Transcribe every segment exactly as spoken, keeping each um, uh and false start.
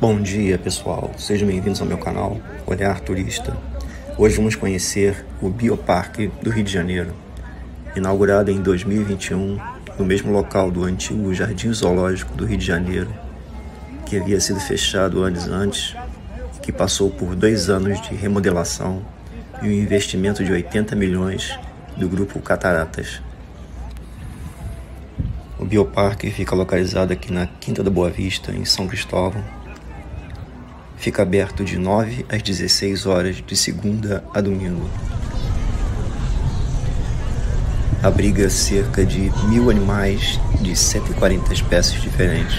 Bom dia, pessoal, sejam bem-vindos ao meu canal Olhar Turista. Hoje vamos conhecer o Bioparque do Rio de Janeiro, inaugurado em dois mil e vinte e um no mesmo local do antigo Jardim Zoológico do Rio de Janeiro, que havia sido fechado anos antes e que passou por dois anos de remodelação e um investimento de oitenta milhões do grupo Cataratas. O Bioparque fica localizado aqui na Quinta da Boa Vista, em São Cristóvão. Fica aberto de nove às dezesseis horas, de segunda a domingo. Abriga cerca de mil animais de cento e quarenta espécies diferentes.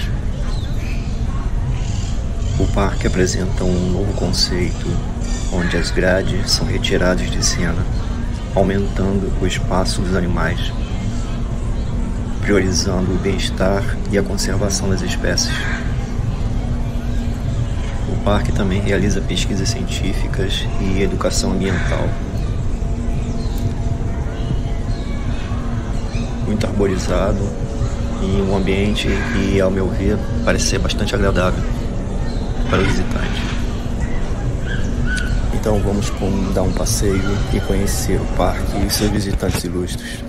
O parque apresenta um novo conceito, onde as grades são retiradas de cena, aumentando o espaço dos animais, priorizando o bem-estar e a conservação das espécies. O parque também realiza pesquisas científicas e educação ambiental. Muito arborizado e um ambiente que, ao meu ver, parece ser bastante agradável para o visitante. Então vamos dar um passeio e conhecer o parque e seus visitantes ilustres.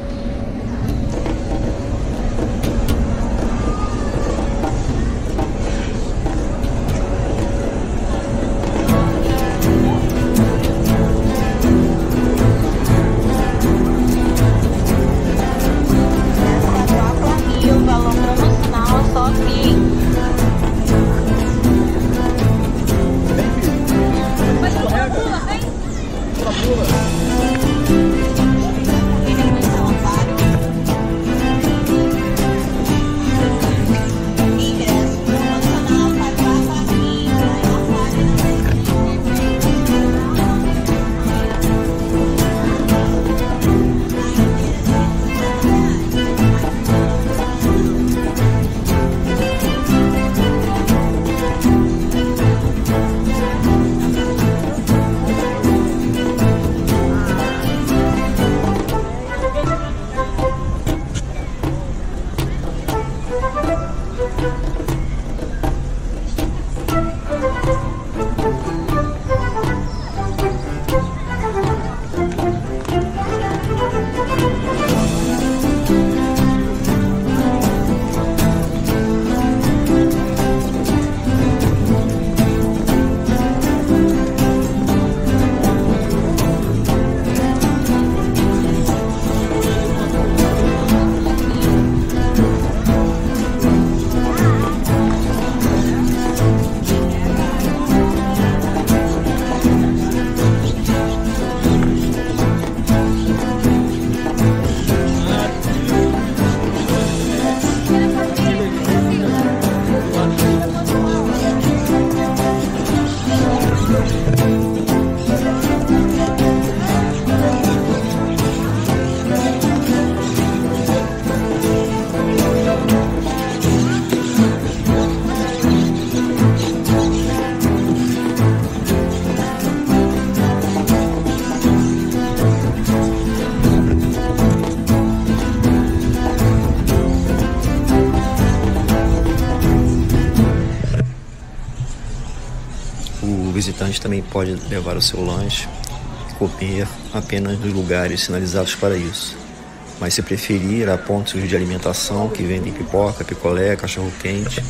O visitante também pode levar o seu lanche e comer apenas nos lugares sinalizados para isso. Mas se preferir, há pontos de alimentação que vendem pipoca, picolé, cachorro-quente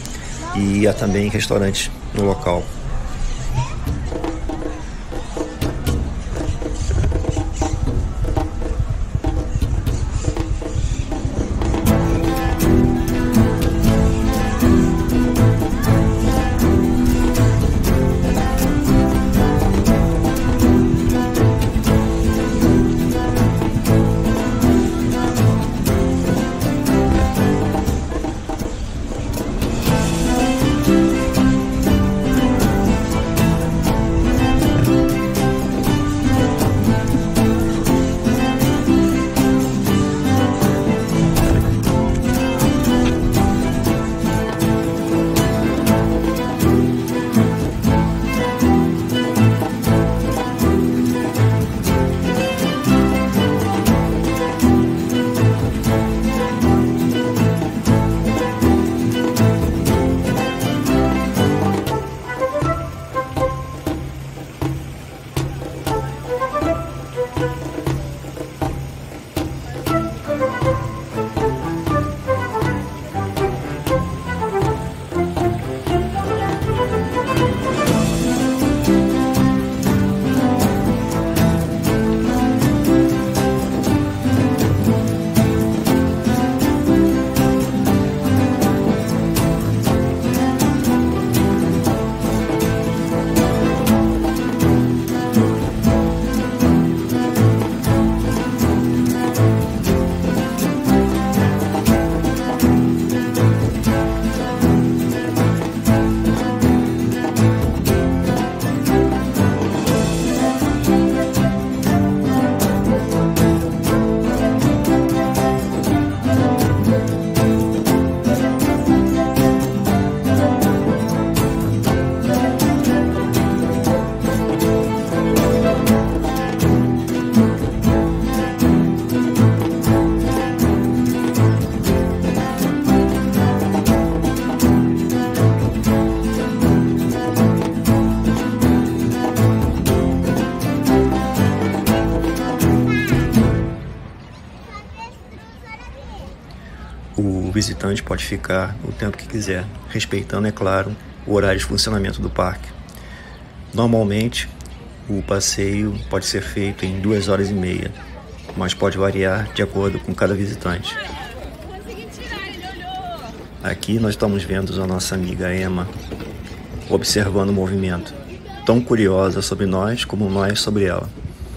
e há também restaurantes no local. visitante pode ficar o tempo que quiser, respeitando, é claro, o horário de funcionamento do parque. Normalmente, o passeio pode ser feito em duas horas e meia, mas pode variar de acordo com cada visitante. Aqui nós estamos vendo a nossa amiga Emma observando o movimento, tão curiosa sobre nós como nós sobre ela.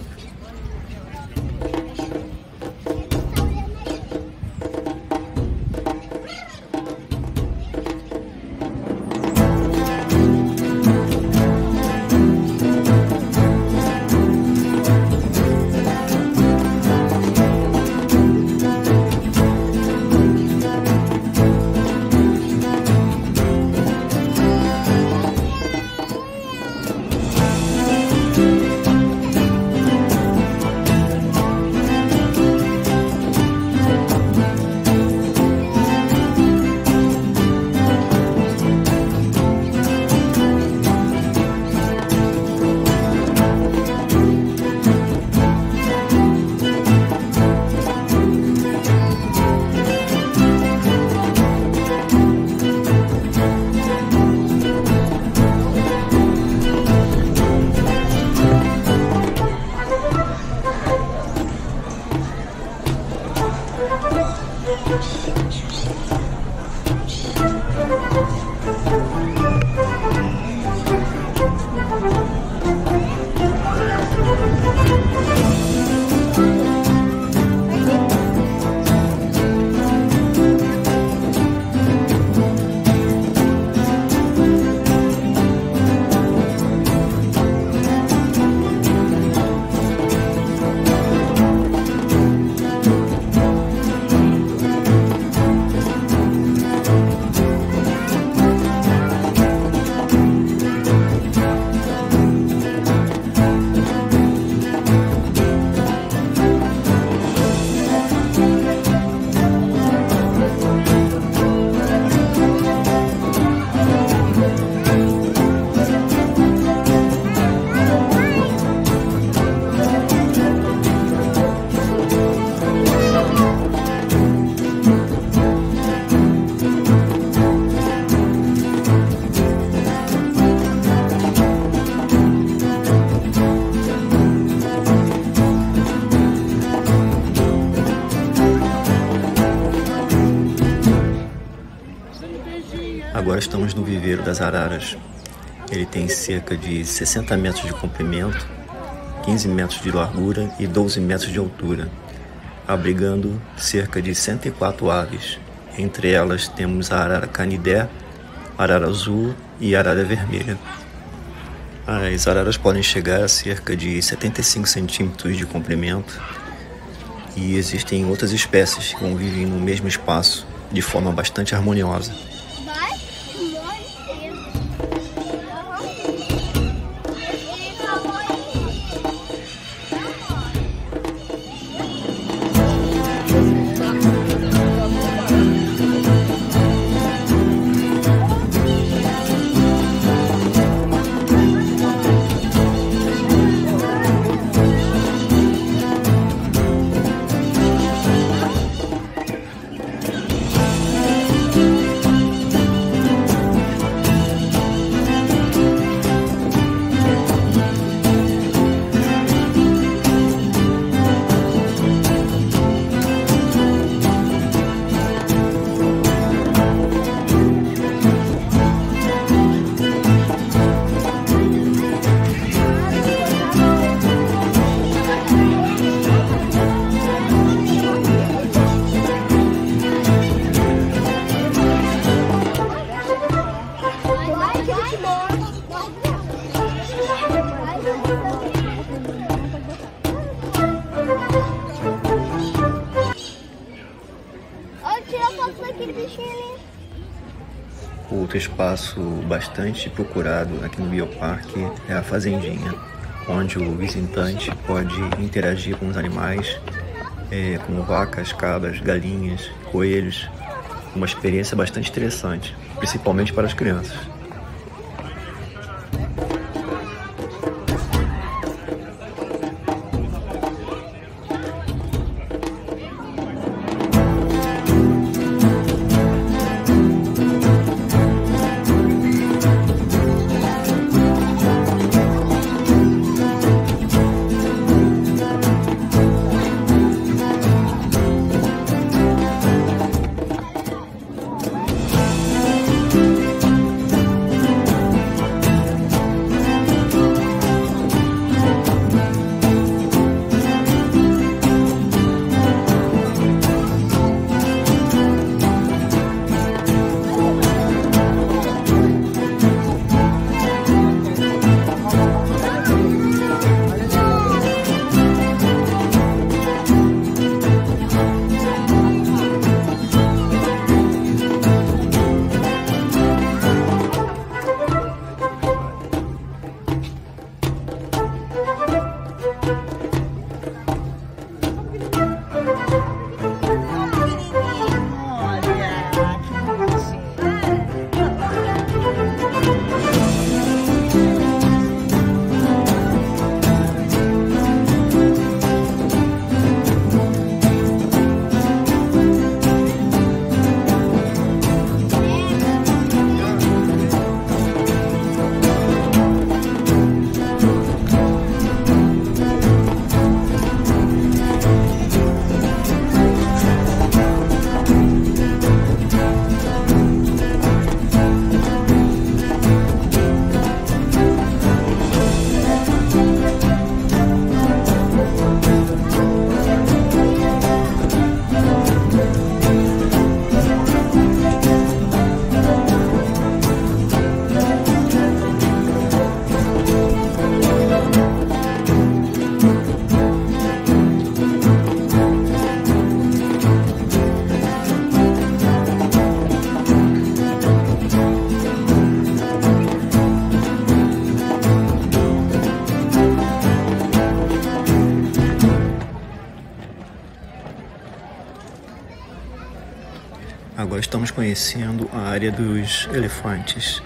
Agora estamos no viveiro das araras. Ele tem cerca de sessenta metros de comprimento, quinze metros de largura e doze metros de altura, abrigando cerca de cento e quatro aves. Entre elas temos a arara canidé, arara azul e arara vermelha. As araras podem chegar a cerca de setenta e cinco centímetros de comprimento e existem outras espécies que convivem no mesmo espaço de forma bastante harmoniosa. Outro espaço bastante procurado aqui no Bioparque é a fazendinha, onde o visitante pode interagir com os animais, é, como vacas, cabras, galinhas, coelhos. Uma experiência bastante interessante, principalmente para as crianças. Agora estamos conhecendo a área dos elefantes.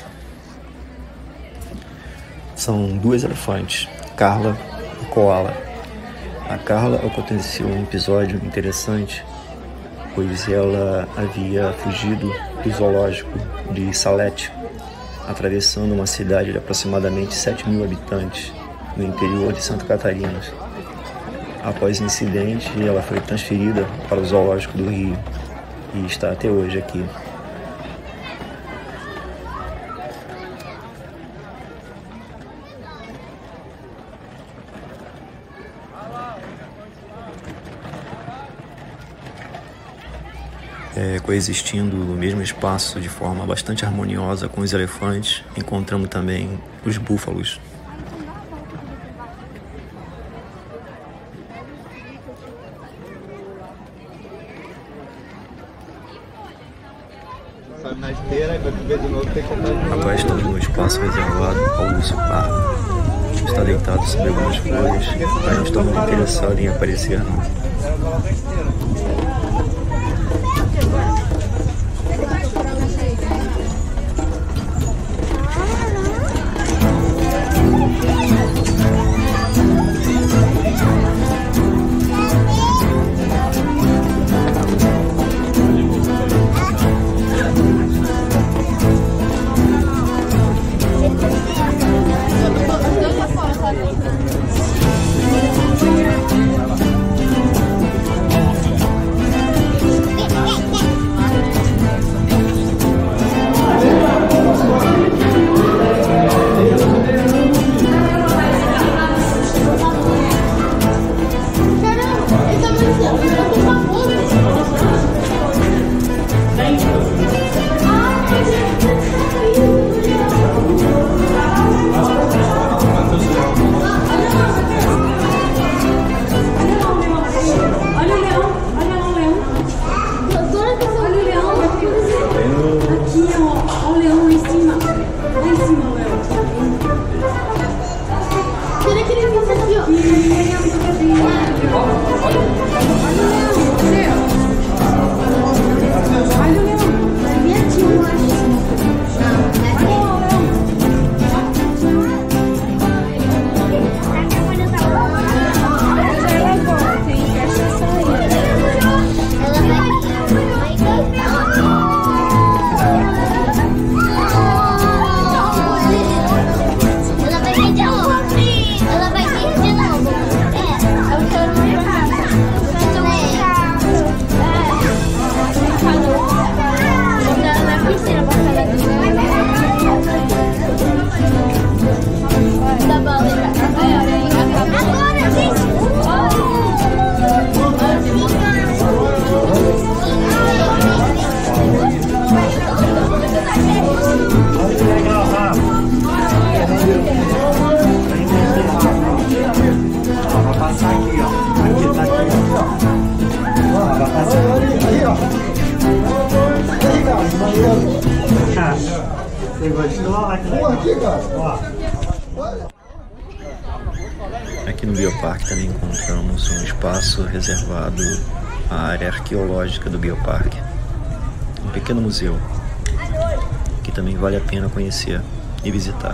São duas elefantes, Carla e Koala. A Carla aconteceu um episódio interessante, pois ela havia fugido do zoológico de Salete, atravessando uma cidade de aproximadamente sete mil habitantes, no interior de Santa Catarina. Após o incidente, ela foi transferida para o zoológico do Rio e está até hoje aqui. É, coexistindo no mesmo espaço de forma bastante harmoniosa com os elefantes, encontramos também os búfalos. Na esteira, e vai ver de novo, tem que andar. Agora estamos no espaço reservado ao urso pardo. Está deitado sobre algumas folhas, mas não está muito interessado em aparecer não. Aqui no Bioparque também encontramos um espaço reservado à área arqueológica do Bioparque, um pequeno museu que também vale a pena conhecer e visitar.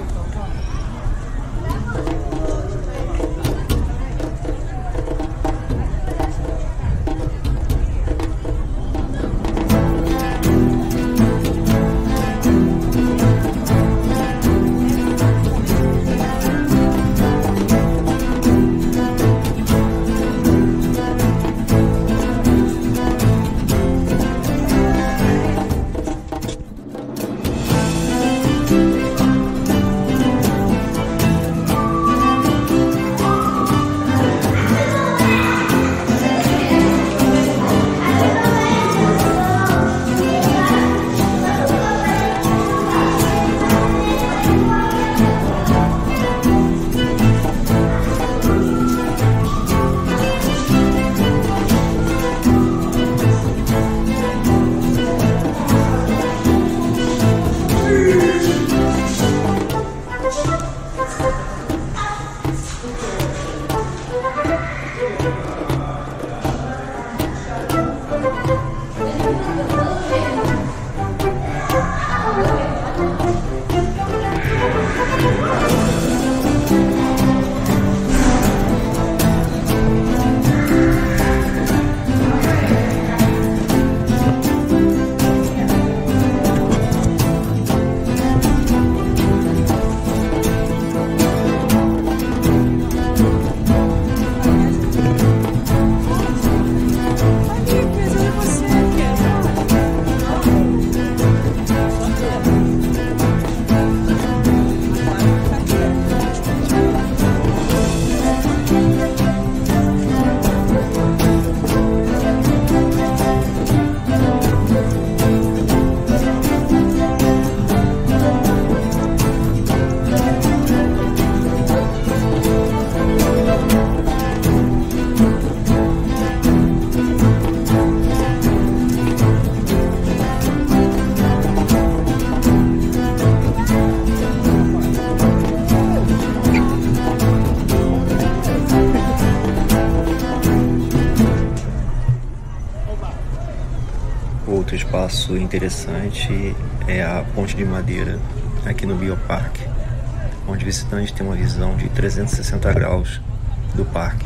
Outro espaço interessante é a Ponte de Madeira, aqui no Bioparque, onde visitantes têm uma visão de trezentos e sessenta graus do parque,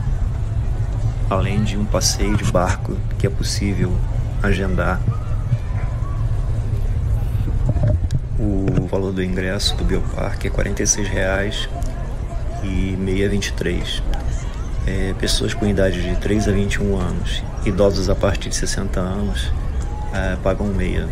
além de um passeio de barco que é possível agendar. O valor do ingresso do Bioparque é quarenta e seis reais e meia vinte e três. É, pessoas com idade de três a vinte e um anos, idosos a partir de sessenta anos, é, pagam meia.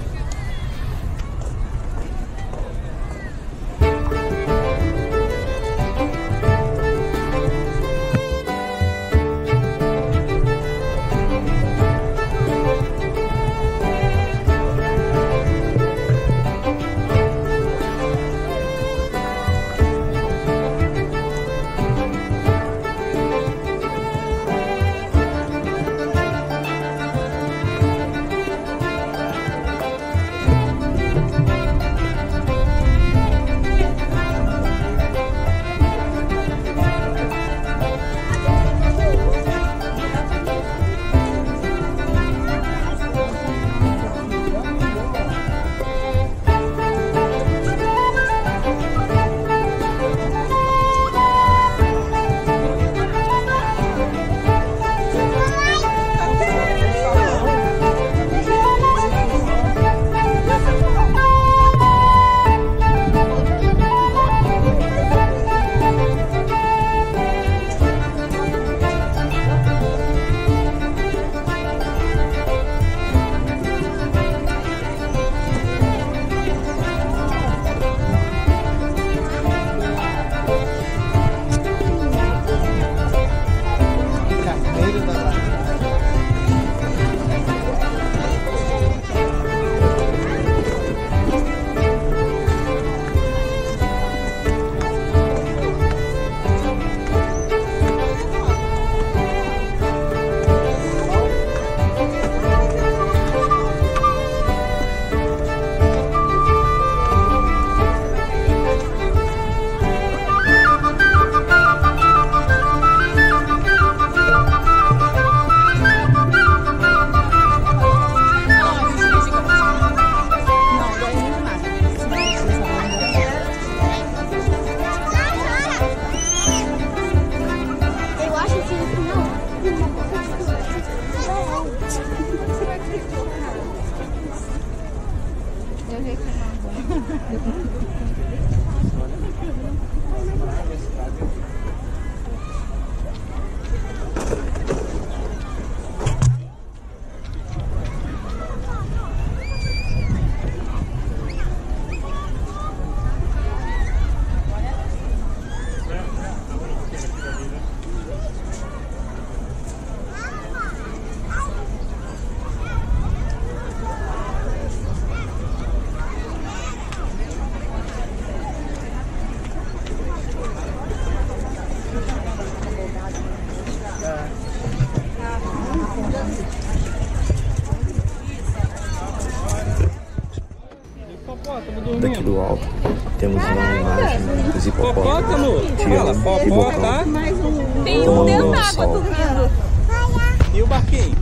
do alto, temos uma imagem dos hipopótamos Fala, popó, tá? Tem um dentro da água dormindo. E o barquinho?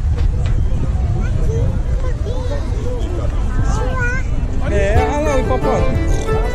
É, olha lá o hipopótamo.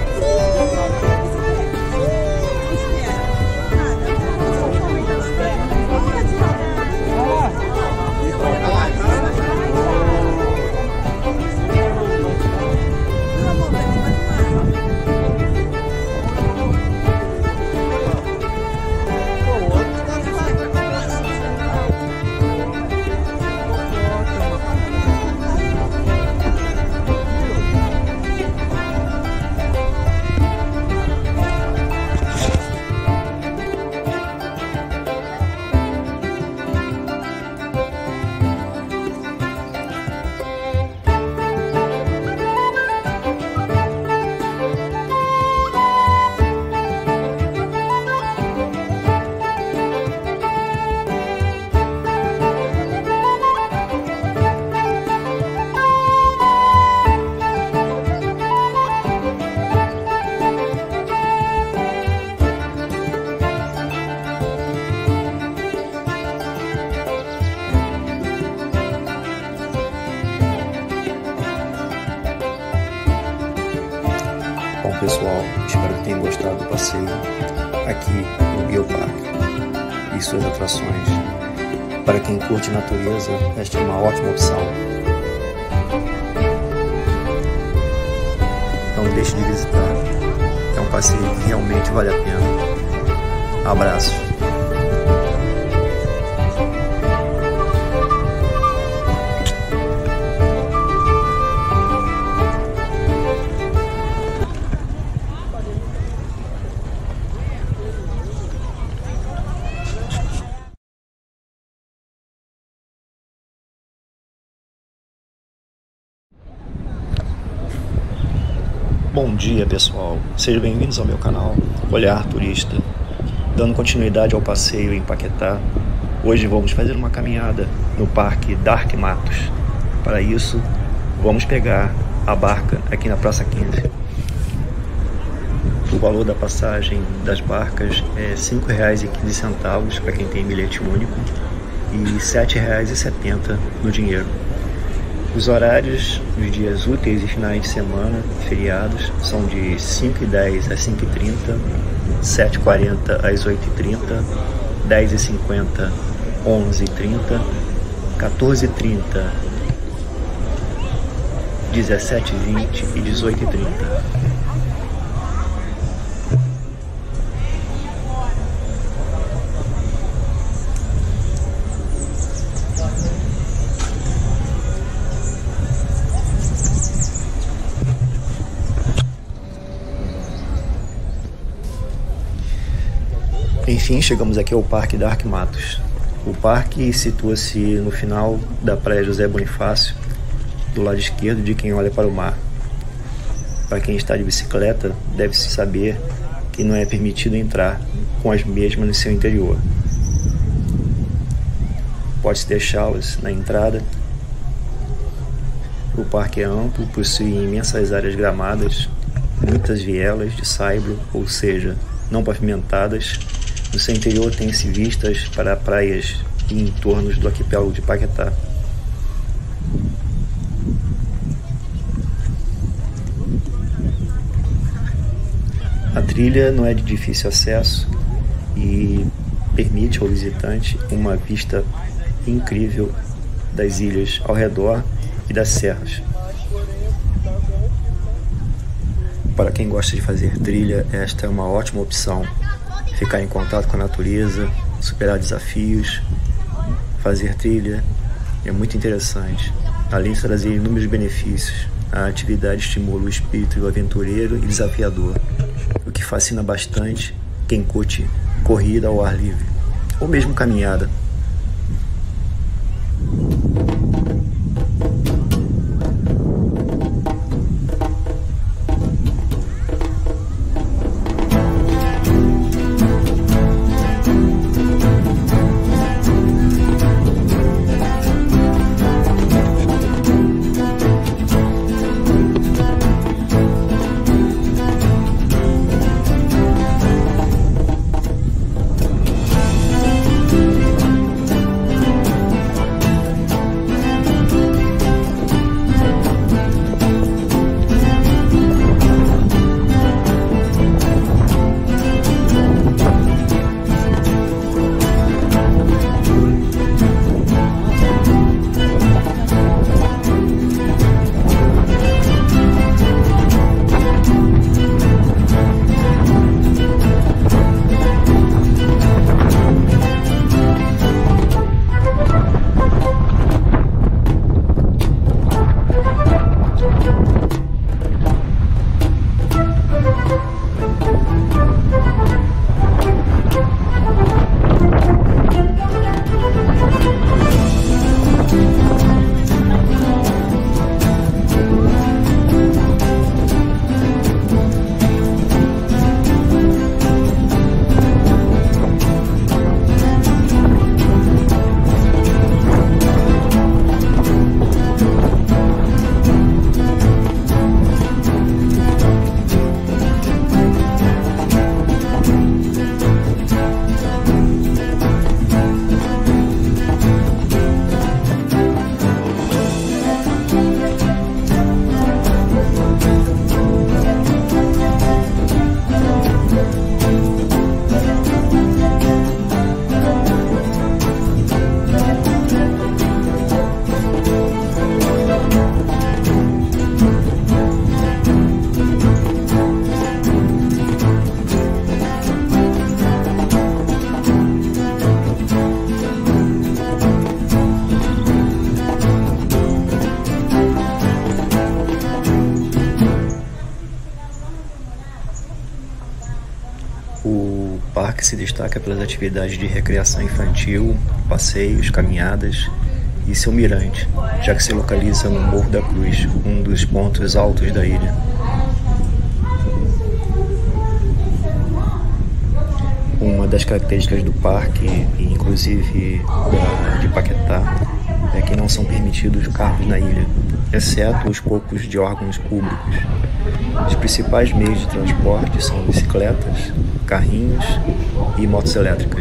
Bom, pessoal, espero que tenham gostado do passeio aqui no Bioparque e suas atrações. Para quem curte natureza, esta é uma ótima opção. Não deixe de visitar, é um passeio que realmente vale a pena. Abraço! Bom dia, pessoal, sejam bem-vindos ao meu canal Olhar Turista. Dando continuidade ao passeio em Paquetá, hoje vamos fazer uma caminhada no Parque Dark Matos. Para isso, vamos pegar a barca aqui na Praça quinze. O valor da passagem das barcas é cinco reais e quinze centavos para quem tem bilhete único e sete reais e setenta centavos no dinheiro. Os horários nos dias úteis e finais de semana, feriados, são de cinco e dez às cinco e trinta, sete e quarenta às oito e trinta, dez e cinquenta, onze e trinta, quatorze e trinta, dezessete e vinte e dezoito e trinta. Enfim, chegamos aqui ao Parque Dark Matos. O parque situa-se no final da Praia José Bonifácio, do lado esquerdo de quem olha para o mar. Para quem está de bicicleta, deve-se saber que não é permitido entrar com as mesmas no seu interior. Pode-se deixá-las na entrada. O parque é amplo, possui imensas áreas gramadas, muitas vielas de saibro, ou seja, não pavimentadas. No seu interior tem-se vistas para praias e entornos do arquipélago de Paquetá. A trilha não é de difícil acesso e permite ao visitante uma vista incrível das ilhas ao redor e das serras. Para quem gosta de fazer trilha, esta é uma ótima opção. Ficar em contato com a natureza, superar desafios, fazer trilha é muito interessante. Além de trazer inúmeros benefícios, a atividade estimula o espírito aventureiro e desafiador, o que fascina bastante quem curte corrida ao ar livre, ou mesmo caminhada. se destaca pelas atividades de recreação infantil, passeios, caminhadas e seu mirante, já que se localiza no Morro da Cruz, um dos pontos altos da ilha. Uma das características do parque, inclusive da, de Paquetá, é que não são permitidos carros na ilha, exceto os poucos de órgãos públicos. Os principais meios de transporte são bicicletas, carrinhos e motos elétricas.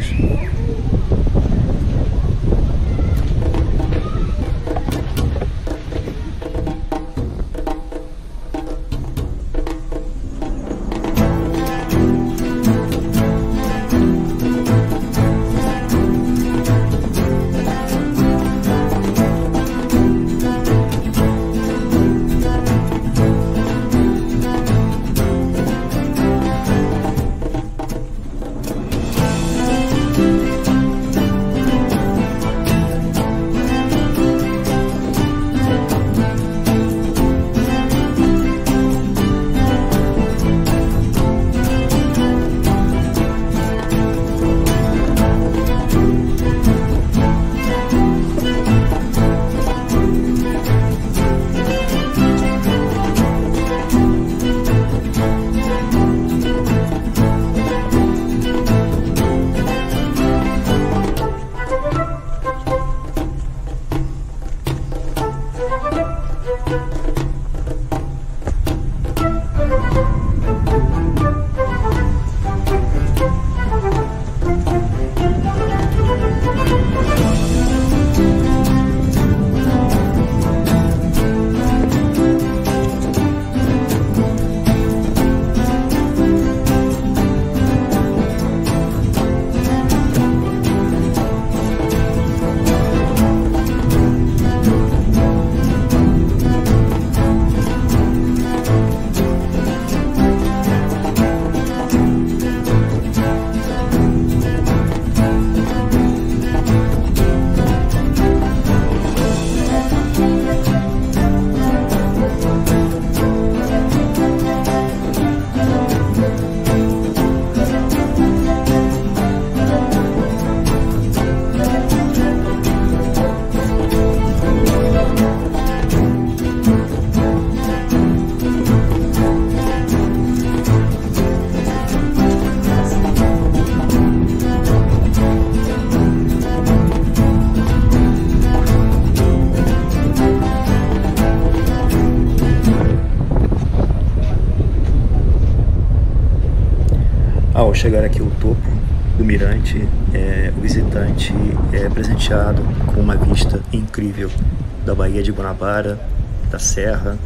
Ao chegar aqui ao topo do mirante, é, o visitante é presenteado com uma vista incrível da Baía de Guanabara, da Serra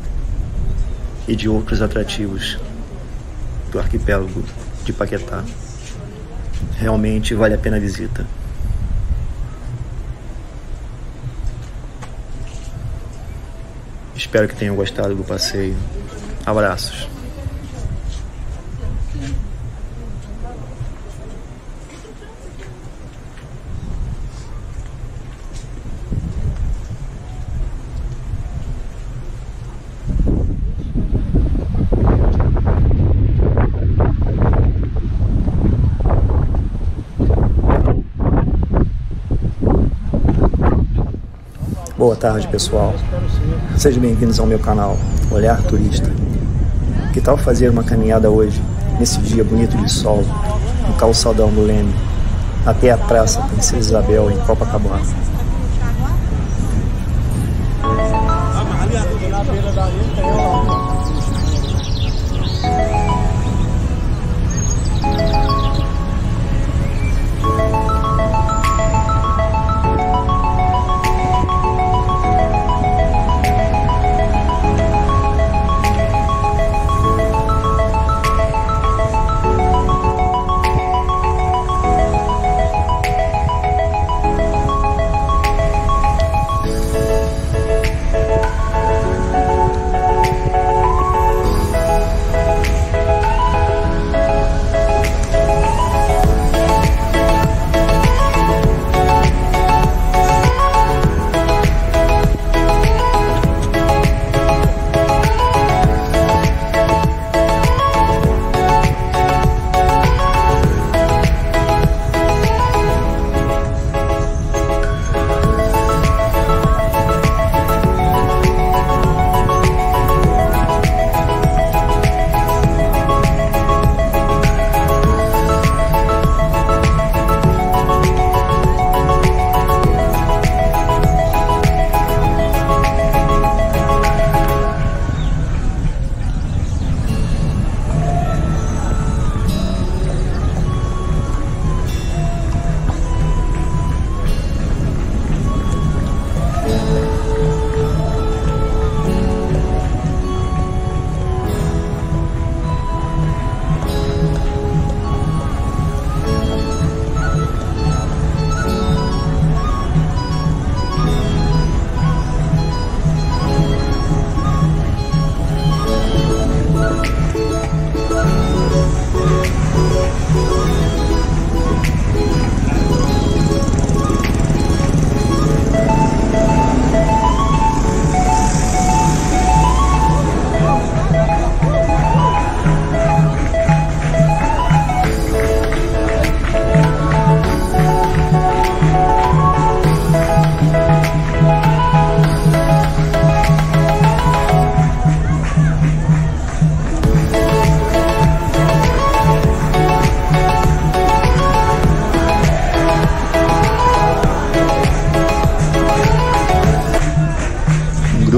e de outros atrativos do arquipélago de Paquetá. Realmente vale a pena a visita. Espero que tenham gostado do passeio. Abraços. Boa tarde, pessoal. Sejam bem-vindos ao meu canal, Olhar Turista. Que tal fazer uma caminhada hoje, nesse dia bonito de sol, no calçadão do Leme, até a Praça Princesa Isabel, em Copacabana?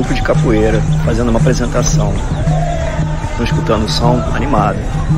grupo de capoeira fazendo uma apresentação. Estão escutando o som animado.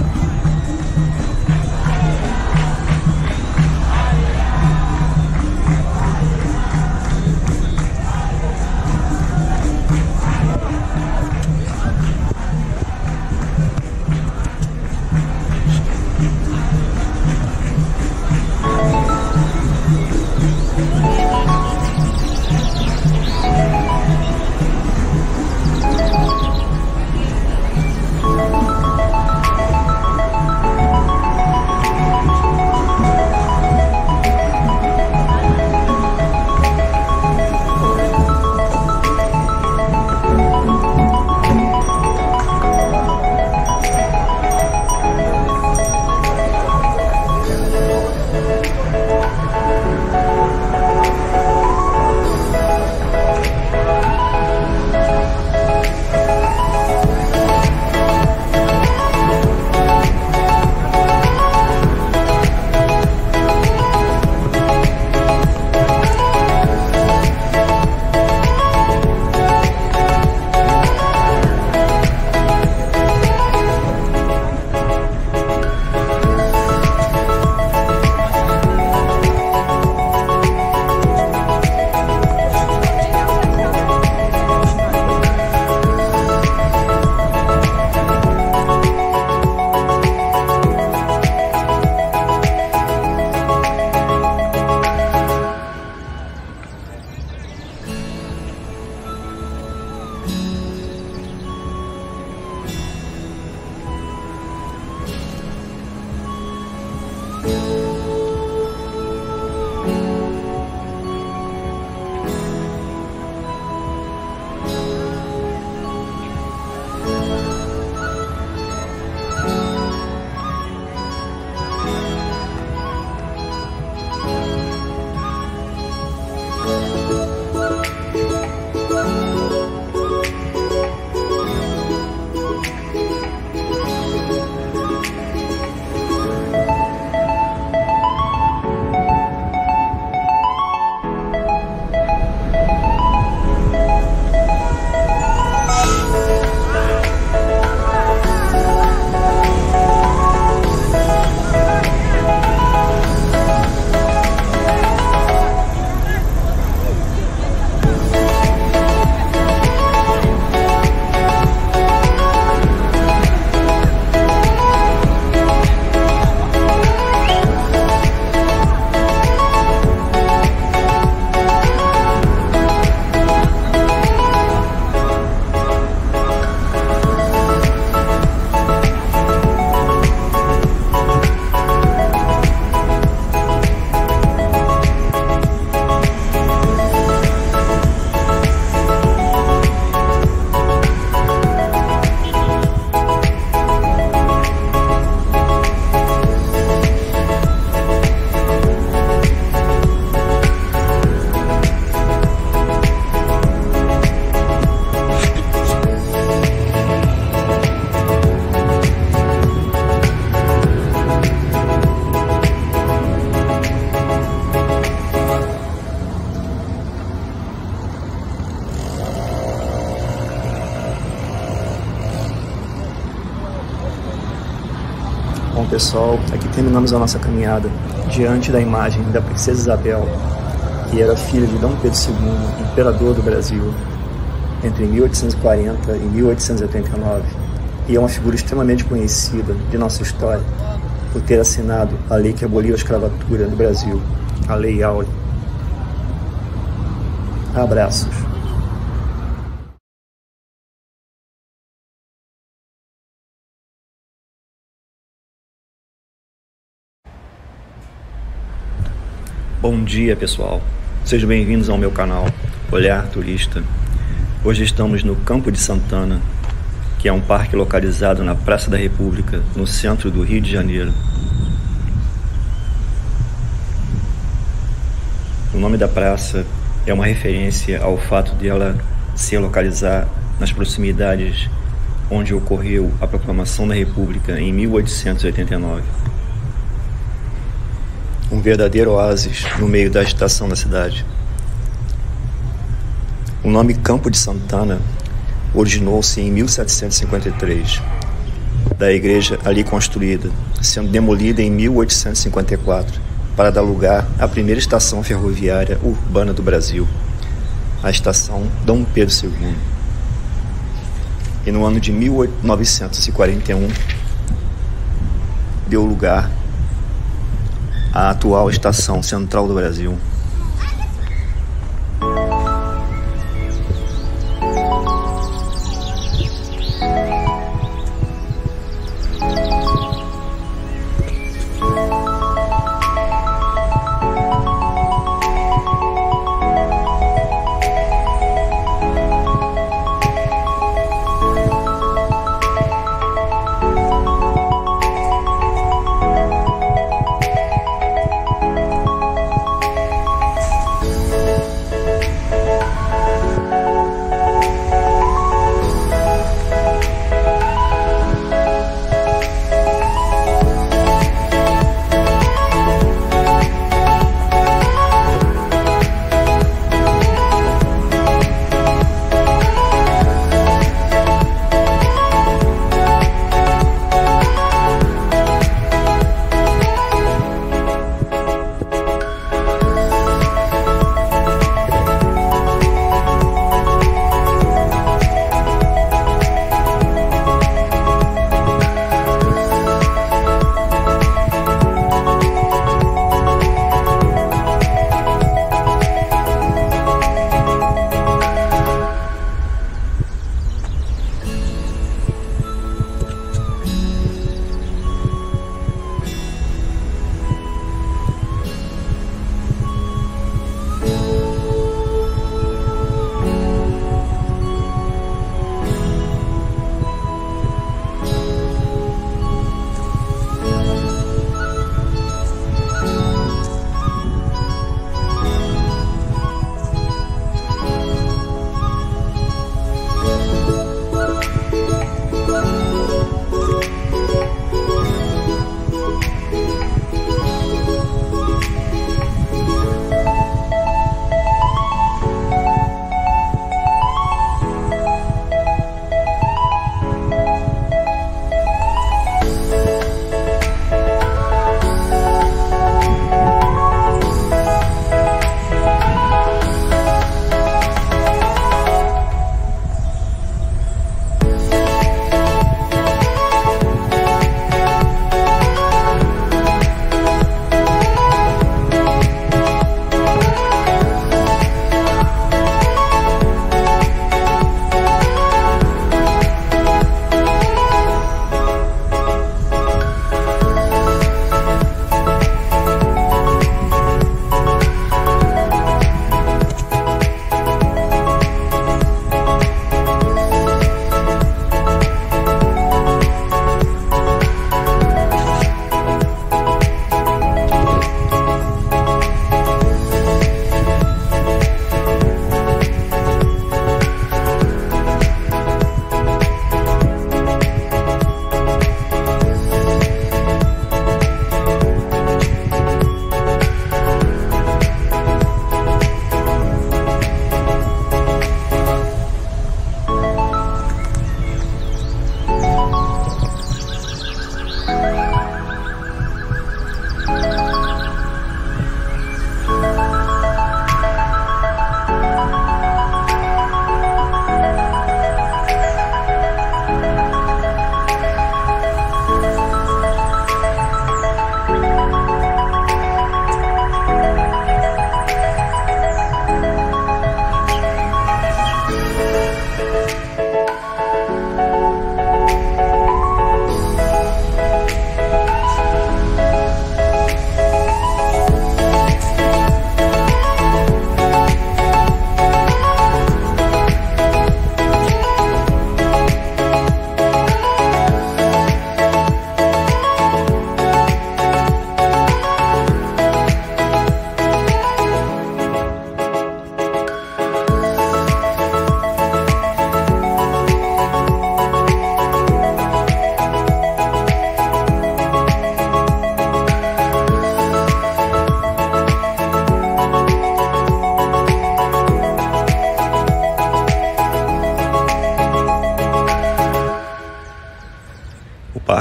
Bom, pessoal, aqui terminamos a nossa caminhada diante da imagem da Princesa Isabel, que era filha de Dom Pedro segundo, imperador do Brasil, entre mil oitocentos e quarenta e mil oitocentos e oitenta e nove, e é uma figura extremamente conhecida de nossa história por ter assinado a lei que aboliu a escravatura no Brasil, a Lei Áurea. Abraços. Bom dia, pessoal. Sejam bem-vindos ao meu canal Olhar Turista. Hoje estamos no Campo de Santana, que é um parque localizado na Praça da República, no centro do Rio de Janeiro. O nome da praça é uma referência ao fato de ela se localizar nas proximidades onde ocorreu a proclamação da República em mil oitocentos e oitenta e nove. Um verdadeiro oásis no meio da agitação da cidade. O nome Campo de Santana originou-se em mil setecentos e cinquenta e três, da igreja ali construída, sendo demolida em mil oitocentos e cinquenta e quatro, para dar lugar à primeira estação ferroviária urbana do Brasil, a estação Dom Pedro segundo. E no ano de mil novecentos e quarenta e um, deu lugar à atual estação central do Brasil.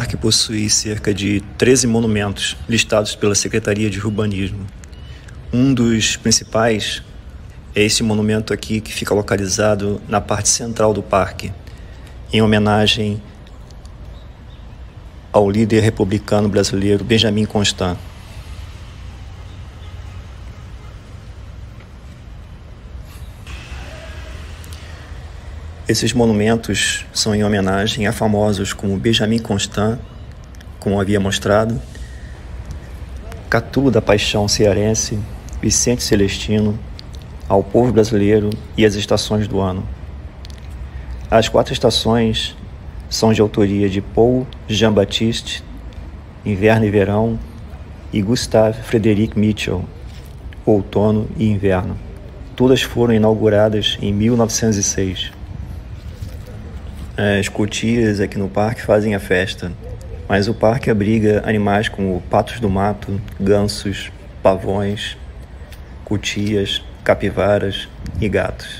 parque possui cerca de treze monumentos listados pela Secretaria de Urbanismo. Um dos principais é esse monumento aqui, que fica localizado na parte central do parque, em homenagem ao líder republicano brasileiro Benjamin Constant. Esses monumentos são em homenagem a famosos como Benjamin Constant, como havia mostrado, Catulo da Paixão cearense, Vicente Celestino, ao povo brasileiro e às estações do ano. As quatro estações são de autoria de Paul Jean-Baptiste, Inverno e Verão, e Gustave Frédéric Mitchell, Outono e Inverno. Todas foram inauguradas em mil novecentos e seis. As cutias aqui no parque fazem a festa, mas o parque abriga animais como patos do mato, gansos, pavões, cutias, capivaras e gatos.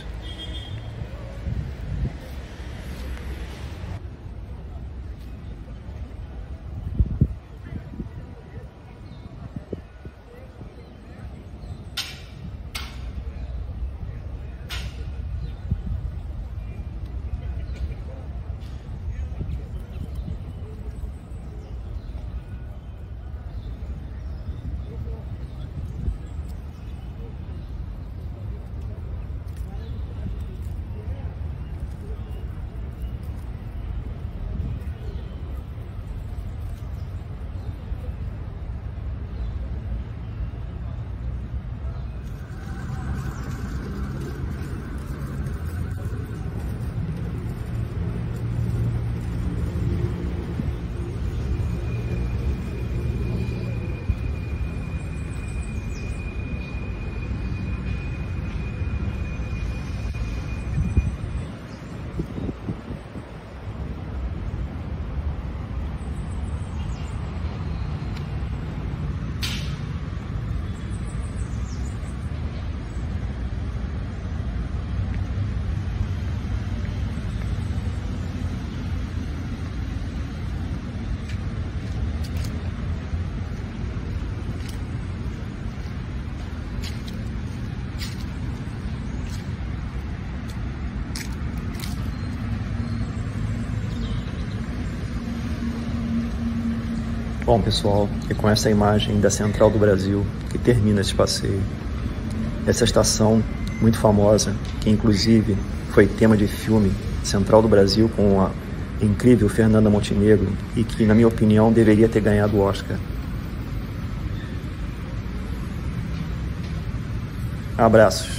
Bom, pessoal, e com essa imagem da Central do Brasil que termina esse passeio. Essa estação muito famosa, que inclusive foi tema de filme, Central do Brasil, com a incrível Fernanda Montenegro, e que, na minha opinião, deveria ter ganhado o Oscar. Abraços.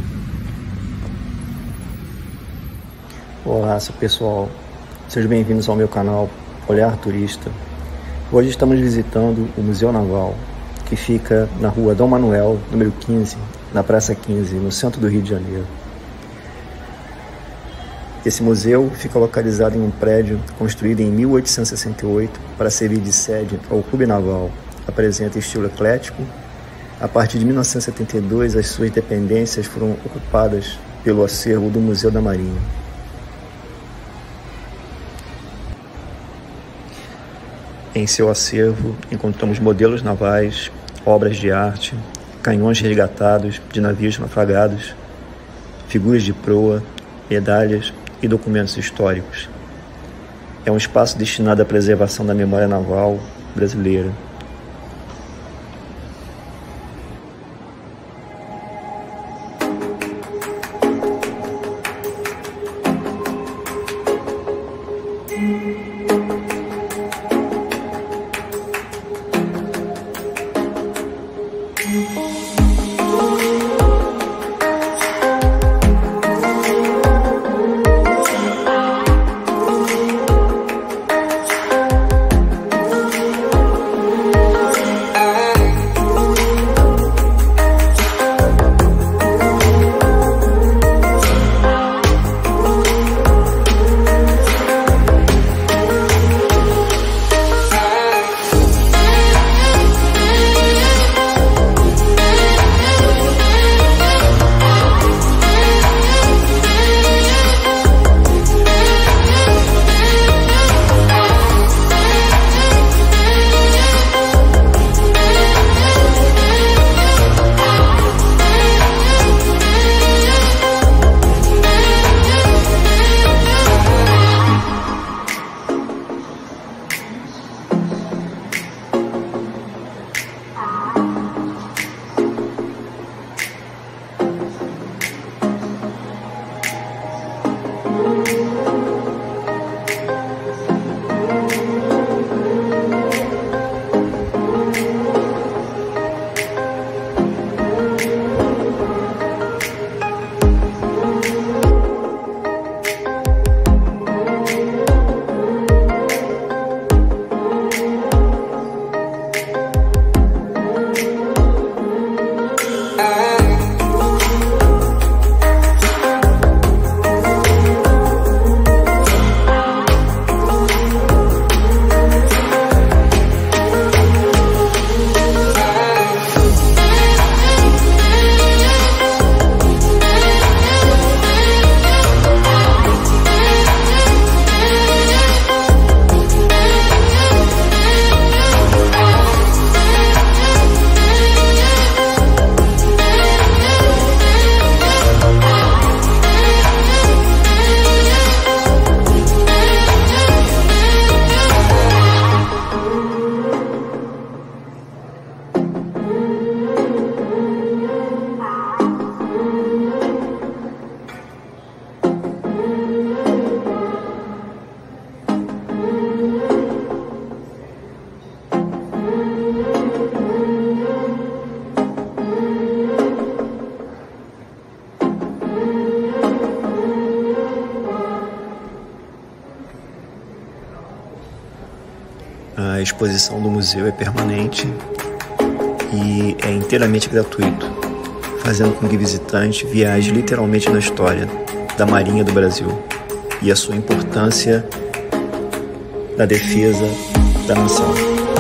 Olá, pessoal. Sejam bem-vindos ao meu canal Olhar Turista. Hoje estamos visitando o Museu Naval, que fica na rua Dom Manuel, número quinze, na Praça quinze, no centro do Rio de Janeiro. Esse museu fica localizado em um prédio construído em mil oitocentos e sessenta e oito para servir de sede ao Clube Naval. Apresenta estilo eclético. A partir de mil novecentos e setenta e dois, as suas dependências foram ocupadas pelo acervo do Museu da Marinha. Em seu acervo, encontramos modelos navais, obras de arte, canhões resgatados de navios naufragados, figuras de proa, medalhas e documentos históricos. É um espaço destinado à preservação da memória naval brasileira. A exposição do museu é permanente e é inteiramente gratuito, fazendo com que o visitante viaje literalmente na história da Marinha do Brasil e a sua importância na defesa da nação.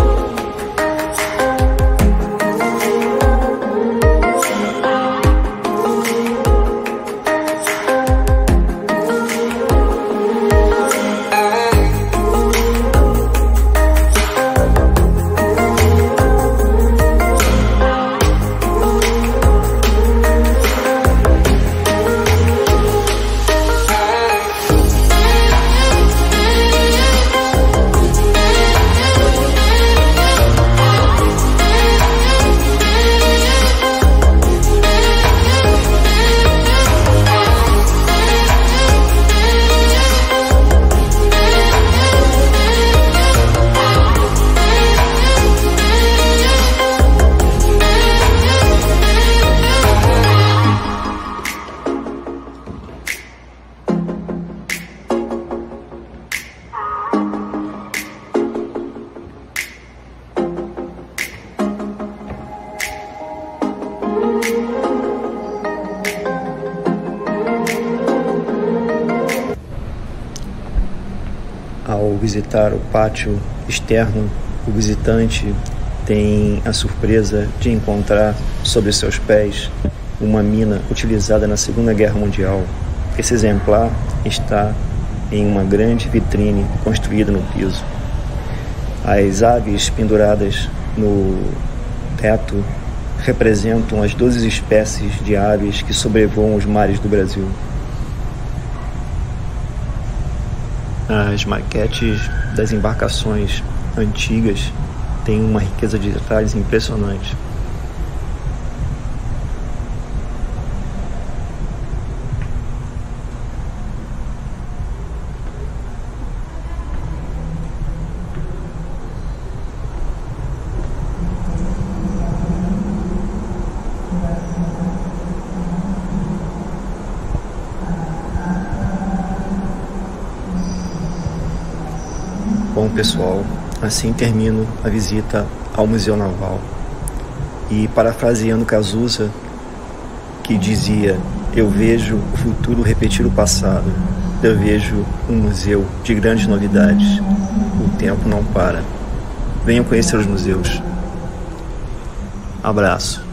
Ao visitar o pátio externo, o visitante tem a surpresa de encontrar sobre seus pés uma mina utilizada na Segunda Guerra Mundial. Esse exemplar está em uma grande vitrine construída no piso. As aves penduradas no teto representam as doze espécies de aves que sobrevoam os mares do Brasil. As maquetes das embarcações antigas têm uma riqueza de detalhes impressionante. Bom, pessoal, assim termino a visita ao Museu Naval. E parafraseando Cazuza, que dizia: eu vejo o futuro repetir o passado, eu vejo um museu de grandes novidades. O tempo não para. Venham conhecer os museus. Abraço.